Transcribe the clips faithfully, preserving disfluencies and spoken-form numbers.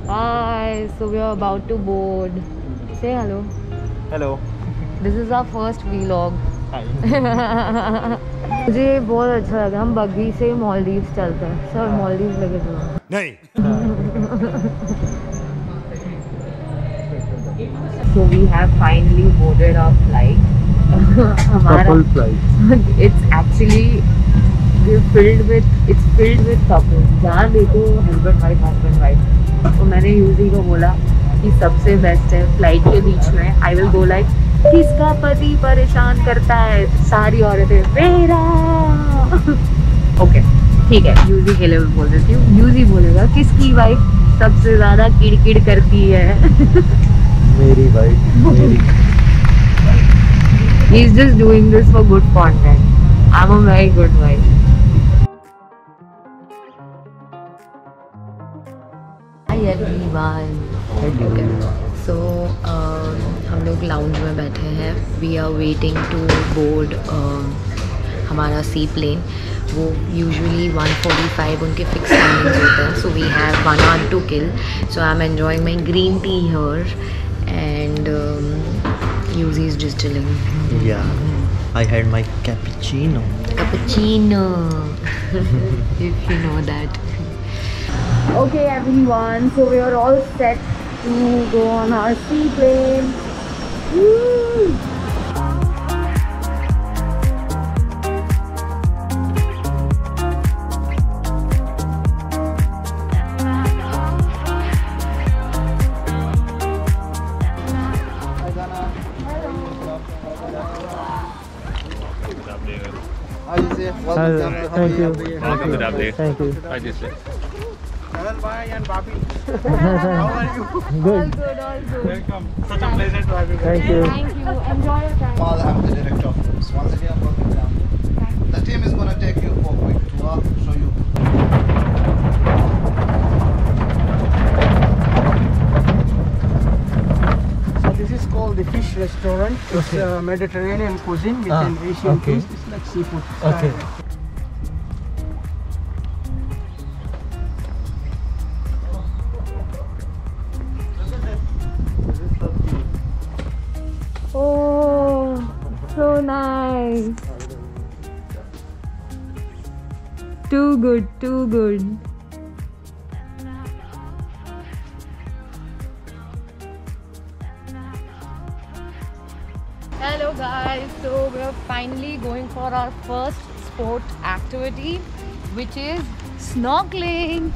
Hi, so we are about to board. Say hello. Hello. This is our first vlog. Hi. मुझे बहुत अच्छा लगा. हम बग्गी से मालदीव्स चलते हैं. सर मालदीव्स लेके चलो. नहीं. So we have finally boarded our flight. Couple flight. It's actually we're filled with it's filled with couples. जहाँ देखो husband wife husband wife. तो मैंने यूजी को बोला कि सबसे बेस्ट है फ्लाइट के बीच में आई विल गो लाइक किसका पति परेशान करता है सारी औरतें मेरा. ओके ठीक है यूजी के लिए मैं बोल देती हूँ. यूजी बोलेगा किसकी वाइफ सबसे ज्यादा किड़किड़ करती है. मेरी वाइफ. मेरी. He is just doing this for good content. I'm a very good wife. Hi everyone. Okay. So um, हम लोग लाउंज में बैठे हैं. We are waiting to board um, हमारा सी प्लेन. वो यूजुअली वन फोर्टी फाइव उनके fix timings होते हैं. So we have one hour to kill. So I'm enjoying my green tea here and um, Yuzi is just chilling. Yeah. I had my cappuccino. Cappuccino. If you know that. Okay everyone, so we are all set to go on our seaplane. Woo! Thank you. Thank you. Bye and Bobby. How are you? Good. All good, all good. Welcome. Such a pleasure to have you. Thank you. Thank you. Enjoy your time. Well, I'm the director of films. Once again, welcome down. The team is going to take you for a quick tour, show you. So this is called the Fish Restaurant. It's Okay. uh, Mediterranean cuisine with Ah, an Asian okay. twist. It's like seafood. Okay. style. Oh, so nice. Too good, too good. Hello guys, so we are finally going for our first sport activity, which is snorkeling.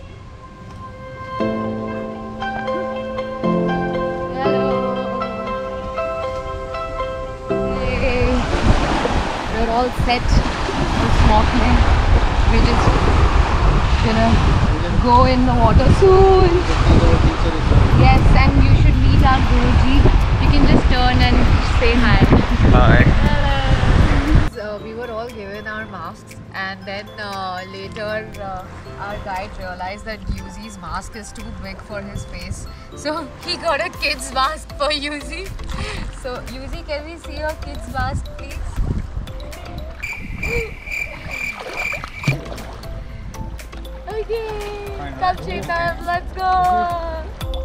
Hello. Hey. We're all set for snorkeling. We're just gonna go in the water soon. Yes, and you should meet our Guruji. You can just turn and say hi. Hi. Hello. So we were all given our masks, and then uh, later uh, our guide realized that Yuzi's mask is too big for his face, so he got a kid's mask for Yuzi. So Yuzi, can we see your kid's mask, please? Okay, come Chetan, let's go.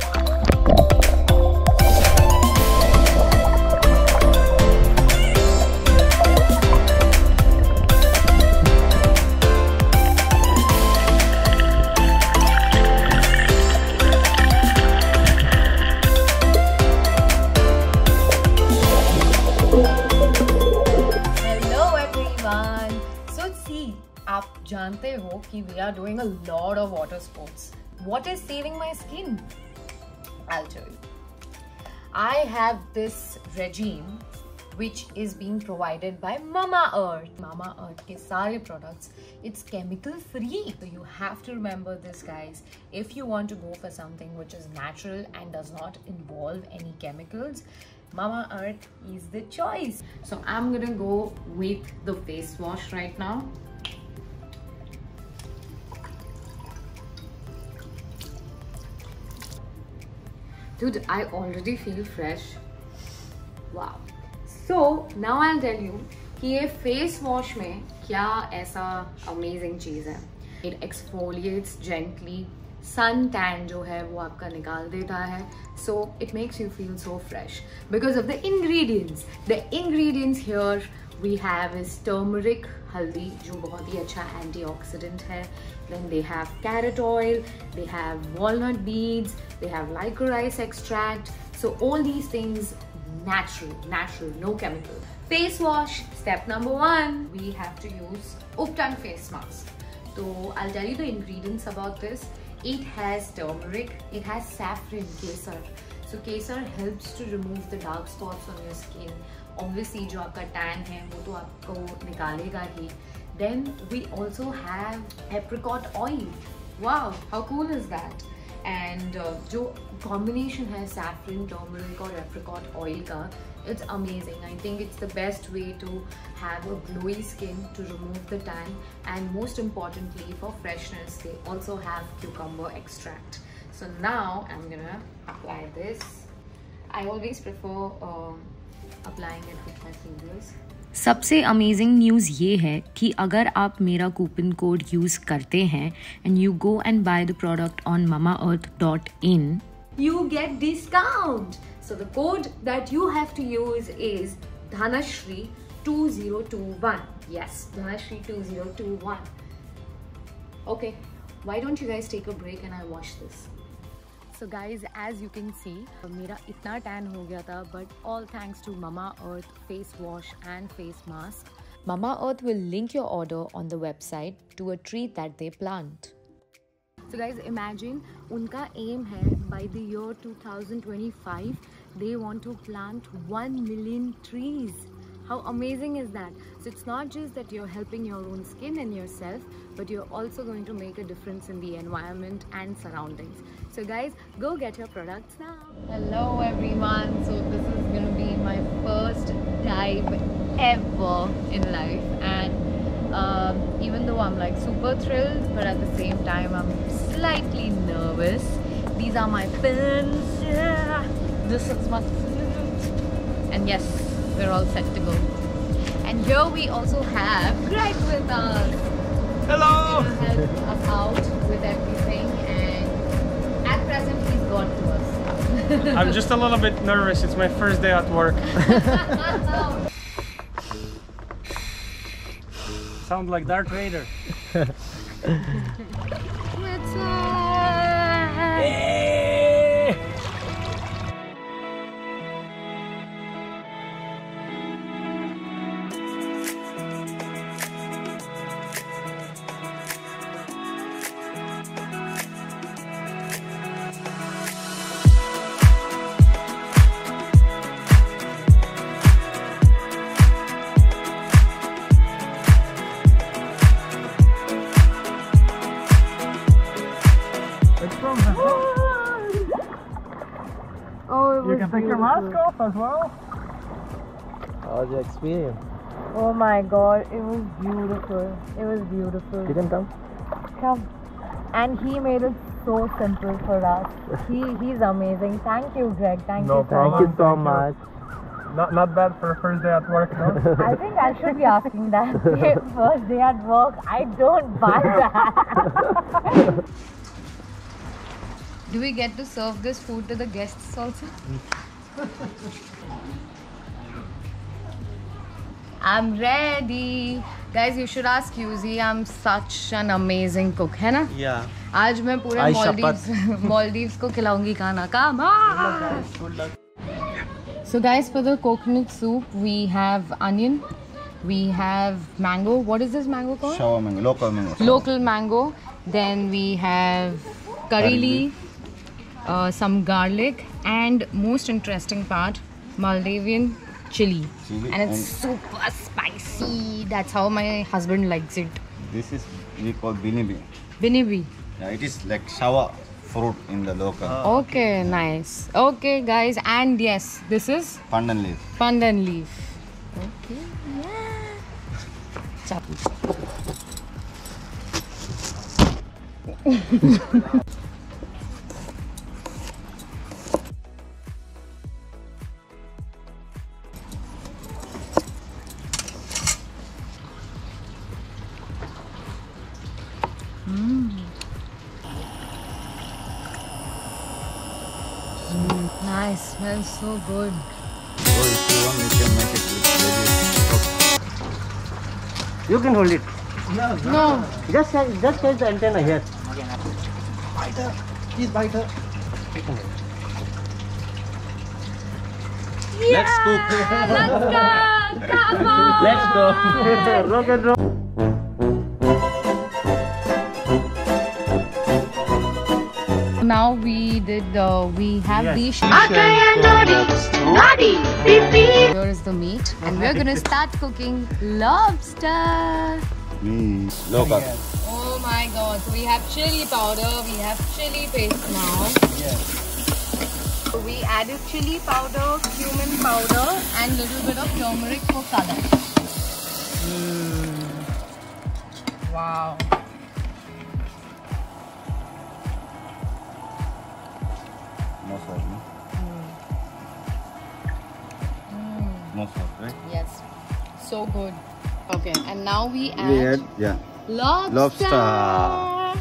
आप जानते हो कि we are doing a lot of water sports. What is saving my skin? I'll tell you. I have this regime which is being provided by Mamaearth. Mamaearth के सारे products, it's chemical free. So you have to remember this, guys. If you want to go for something which is natural and does not involve any chemicals, Mamaearth is the choice. So I'm gonna go with the face wash right now. Dude, I already feel fresh. Wow. So now I'll tell you कि ये face wash में क्या ऐसा amazing चीज़ है. It exfoliates gently, sun tan जो है वो आपका निकाल देता है. So it makes you feel so fresh because of the ingredients. The ingredients here we have is turmeric, haldi जो बहुत ही अच्छा antioxidant है. Then they have carrot oil, they have walnut beads, they have licorice extract. So all these things natural, natural, no chemical. Face wash, step number one, we have to use Upton face mask. So I'll tell you the ingredients about this. It has turmeric, it has saffron, kesar. So kesar helps to remove the dark spots on your skin. Obviously जो आपका tan है वो तो आपको निकालेगा ही. Then we also have apricot oil. Wow, how cool is that? And uh, जो combination है saffron, turmeric और apricot oil का, it's amazing. I think it's the best way to have a glowy skin to remove the tan, and most importantly for freshness they also have cucumber extract. So now I'm gonna apply this. I always prefer uh, applying it with my fingers. सबसे amazing news ये है कि अगर आप मेरा coupon code use करते हैं and you go and buy the product on mama earth dot in, you get discount. So the code that you have to use is Dhanashri two zero two one. Yes, Dhanashri two zero two one. Okay, why don't you guys take a break and I wash this. So guys, as you can see, मेरा इतना tan हो गया था, but all thanks to Mama Earth face wash and face mask. Mama Earth will link your order on the website to a tree that they plant. So guys, imagine उनका aim है by the year two thousand twenty-five they want to plant one million trees. How amazing is that? So it's not just that you're helping your own skin and yourself, but you're also going to make a difference in the environment and surroundings. So guys, go get your products now. Hello everyone. So this is going to be my first dive ever in life, and um, even though I'm like super thrilled, but at the same time I'm slightly nervous. These are my fins. Yeah. This is my fins. And yes, we're all set to go. And here we also have Greg with us. Hello! He's gonna help us out with everything, and at present he's gone to us. I'm just a little bit nervous. It's my first day at work. Sound like Darth Vader. What's up? Oh, You can take your mask off as well. How was your experience? oh my god, it was beautiful. It was beautiful. You can come. Come. And he made it so simple for us. He he's amazing. Thank you, Greg. Thank No you so problem. much. Thank you so much. Not not bad for a first day at work, no? I think I should be asking that. First day at work, I don't buy that. Do we get to serve this food to the guests also? I'm ready. Guys, you should ask Yuzi. I'm such an amazing cook, है ना? Yeah. आज मैं पूरे I Maldives Maldives को खिलाऊंगी खाना. Come on. Good luck. So guys, for the coconut soup, we have onion, we have mango. What is this mango called? Shower mango, local mango. Local mango. Then we have curry Curry leaf, uh, some garlic, and most interesting part, Maldivian chili. Chili And it's and- super spicy. That's how my husband likes it. This is we call binibi. Binibi. Yeah, it is like sour fruit in the local. Okay, nice. Okay, guys, and yes, this is Pandan leaf. pandan leaf. Okay, yeah. Chop. Nice, smells so good. Or if you want, you can make it with veggies. You can hold it. No. Just catch- just catch the antenna here. Bite her. Please bite her. Let's cook. Let's go. Come on. Let's go. Rock and roll. Now we did. Uh, we have these. Here is the meat, and we're gonna start cooking lobster. Mm. Local. Oh my god! So we have chili powder. We have chili paste now. So we added chili powder, cumin powder, and little bit of turmeric for color. Mm. Wow. No salt, no? No salt, right? Yes. So good. Okay, and now we add, We add, yeah. lobster. Lobster.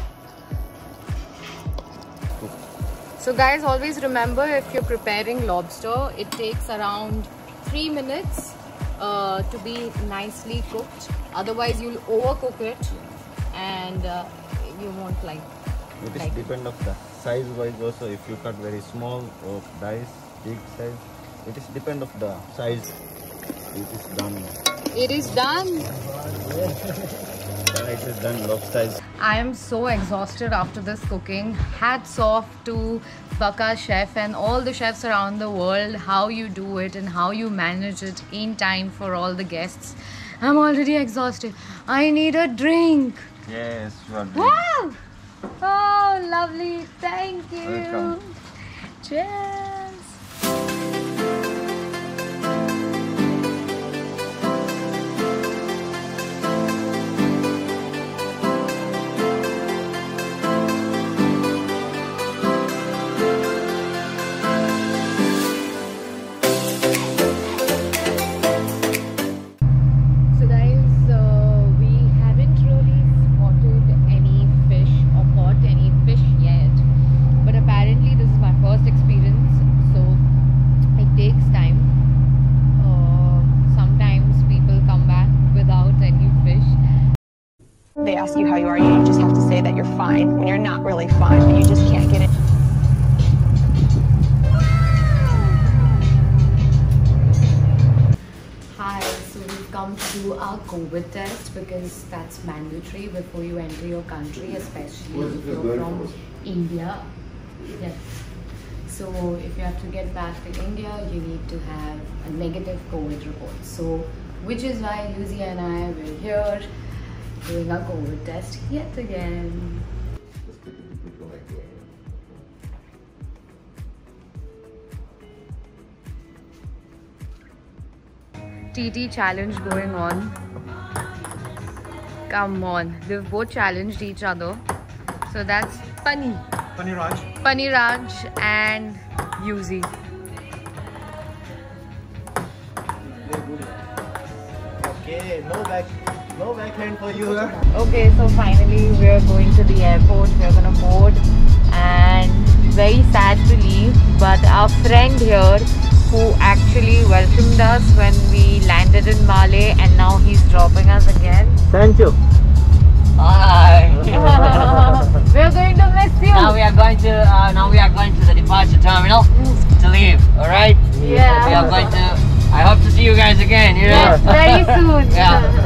So guys, always remember, if you're preparing lobster, it takes around three minutes uh, to be nicely cooked. Otherwise, you'll overcook it, and uh, you won't like. It is Like- depend of the size wise also. If you cut very small or dice big size, it is depend of the size. It is done. It is done. Yeah, it is done. Lobster is. I am so exhausted after this cooking. Hats off to Baka chef and all the chefs around the world, how you do it and how you manage it in time for all the guests. I'm already exhausted. I need a drink. Yes, you are. Wow! Oh, lovely. Thank you. Welcome. Cheers. So guys, uh, we haven't really spotted any fish or caught any fish yet, but apparently this is my first experience, so it takes time. Uh, sometimes people come back without any fish. They ask you how you are, you just have to say that you're fine when you're not really fine, but you just can't get it. Hi, so we've come to do our COVID test because that's mandatory before you enter your country, especially if you're from India. Yes. So if you have to get back to India, you need to have a negative COVID report. So, which is why Lucy and I were here doing our COVID test yet again. T T challenge going on. Come on, they've both challenged each other. So that's Pani. Pani Raj. Pani Raj and Yuzi. Okay, no back, no backhand for you. Okay, so finally we're going to the airport. We're gonna board, and very sad to leave, but our friend here who actually welcomed us when we landed in Malé, and now he's dropping us again. Thank you. Hi. We're going to miss you. Now we are going to uh, now we are going to the departure terminal to leave. All right. Yeah. We are going to. I hope to see you guys again. You know. Yes, very soon. Yeah.